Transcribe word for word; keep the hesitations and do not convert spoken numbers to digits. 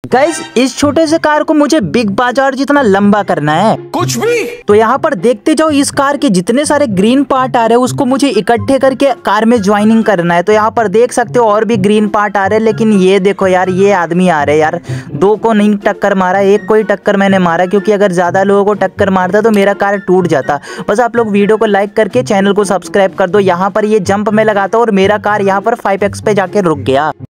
Guys इस छोटे से कार को मुझे बिग बाजार जितना लंबा करना है। कुछ भी तो यहाँ पर देखते जाओ, इस कार के जितने सारे ग्रीन पार्ट आ रहे हैं उसको मुझे इकट्ठे करके कार में ज्वाइनिंग करना है। तो यहाँ पर देख सकते हो और भी ग्रीन पार्ट आ रहे हैं, लेकिन ये देखो यार, ये आदमी आ रहे हैं यार, दो को नहीं टक्कर मारा, एक को ही टक्कर मैंने मारा, क्योंकि अगर ज्यादा लोगों को टक्कर मारता तो मेरा कार टूट जाता। बस आप लोग वीडियो को लाइक करके चैनल को सब्सक्राइब कर दो। यहाँ पर ये जंप में लगाता हूँ और मेरा कार यहाँ पर फाइव एक्स पे जाके रुक गया।